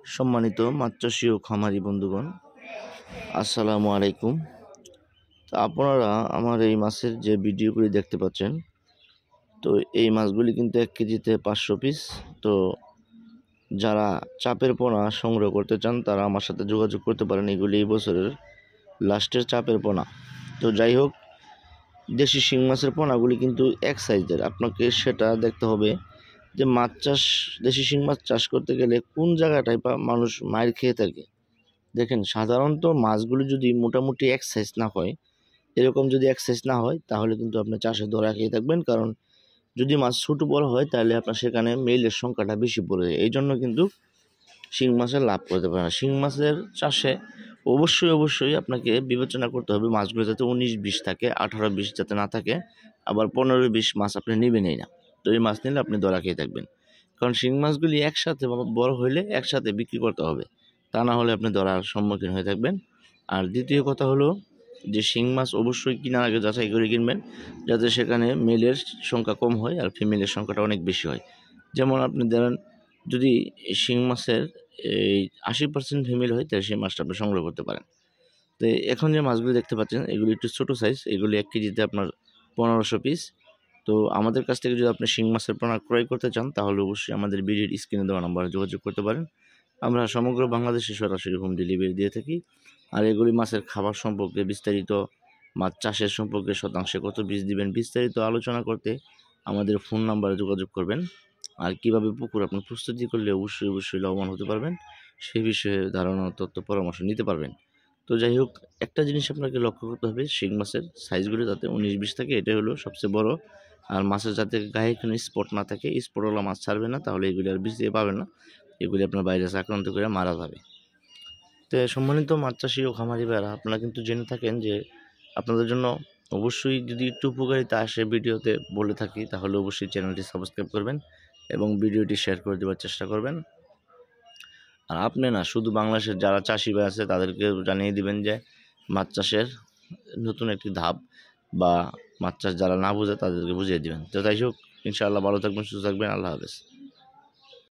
সম্মানিত মাছ চাষী ও খামারি বন্ধুগণ, আসসালামু আলাইকুম। তো আপনারা আমার এই মাছের যে ভিডিওগুলি দেখতে পাচ্ছেন, তো এই মাছগুলি কিন্তু 1 কেজিতে 500 পিস। তো যারা চাপের পোনা সংগ্রহ করতে চান তারা আমার সাথে যোগাযোগ করতে পারেন। এগুলি এই বছরের লাস্টের চাপের পোনা। তো যাই হোক, দেশি শিং মাছের পোনাগুলি কিন্তু এক সাইজের। আপনাকে সেটা দেখতে হবে যে মাছ চাষ, দেশি শিং মাছ চাষ করতে গেলে কোন জায়গাটায় মানুষ মার খেয়ে থাকে। দেখেন, সাধারণত মাছগুলো যদি মোটামুটি এক সাইজ না হয়, এরকম যদি এক সাইজ না হয়, তাহলে কিন্তু আপনি চাষে ধরা খেয়ে থাকবেন। কারণ যদি মাছ ছোটো বড় হয়, তাহলে আপনার সেখানে মেইলের সংখ্যাটা বেশি পড়ে যায়। এই জন্য কিন্তু শিং মাছের লাভ করতে পারে না। শিং মাছের চাষে অবশ্যই আপনাকে বিবেচনা করতে হবে মাছগুলো যাতে 19-20 থাকে, 18-20 যাতে না থাকে। আবার 15-20 মাছ আপনি নেবেনই না। তো এই মাছ নিলে আপনি ধরা খেয়ে থাকবেন। কারণ শিং মাছগুলি একসাথে বড় হলে একসাথে বিক্রি করতে হবে, তা না হলে আপনি ধরার সম্মুখীন হয়ে থাকবেন। আর দ্বিতীয় কথা হলো যে শিং মাছ অবশ্যই কেনার আগে যাচাই করে কিনবেন, যাতে সেখানে মেলের সংখ্যা কম হয় আর ফিমেলের সংখ্যাটা অনেক বেশি হয়। যেমন আপনি ধরেন, যদি শিং মাছের এই 80% ফিমেল হয়, তাহলে সেই মাছটা আপনি সংগ্রহ করতে পারেন। তো এখন যে মাছগুলি দেখতে পাচ্ছেন, এগুলি একটু ছোটো সাইজ। এগুলি 1 কেজিতে আপনার 1500 পিস। তো আমাদের কাছ থেকে যদি আপনি শিং মাছের পোনা ক্রয় করতে চান, তাহলে অবশ্যই আমাদের ভিডিওর স্ক্রিনে দেওয়া নাম্বারে যোগাযোগ করতে পারেন। আমরা সমগ্র বাংলাদেশে সরাসরি হোম ডেলিভারি দিয়ে থাকি। আর এগুলি মাছের খাবার সম্পর্কে বিস্তারিত, মাছ চাষের সম্পর্কে শতাংশে কত বীজ দিবেন, বিস্তারিত আলোচনা করতে আমাদের ফোন নাম্বারে যোগাযোগ করবেন। আর কীভাবে পুকুর আপনি প্রস্তুতি করলে অবশ্যই লাভবান হতে পারবেন, সেই বিষয়ে ধারণা, তথ্য, পরামর্শ নিতে পারবেন। তো যাই হোক, একটা জিনিস আপনাকে লক্ষ্য করতে হবে, শিং মাছের সাইজগুলো যাতে 19-20 থাকে, এটাই হলো সবচেয়ে বড়। আর মাছের যাতে গায়ে কোনো স্পট না থাকে, স্পটওয়ালা মাছ ছাড়বে না, তাহলে এগুলি আর বীজ দিয়ে পাবেন না। এগুলি আপনার ভাইরাস আক্রান্ত করে মারা যাবে। তো সম্মানিত মাছ চাষী ও খামারি ভাইরা, আপনারা কিন্তু জেনে থাকেন যে আপনাদের জন্য অবশ্যই যদি একটু উপকারিতা আসে ভিডিওতে বলে থাকি, তাহলে অবশ্যই চ্যানেলটি সাবস্ক্রাইব করবেন এবং ভিডিওটি শেয়ার করে দেওয়ার চেষ্টা করবেন। আর আপনি না, শুধু বাংলাদেশের যারা চাষি ভাই আছে তাদেরকে জানিয়ে দিবেন যে মাছ চাষের নতুন একটি ধাপ, বা মাছ চাষ যারা না বোঝে তাদেরকে বুঝিয়ে দিবেন। তো যাই হোক, ইনশাআল্লাহ ভালো থাকবেন, সুস্থ থাকবেন। আল্লাহ হাফেজ।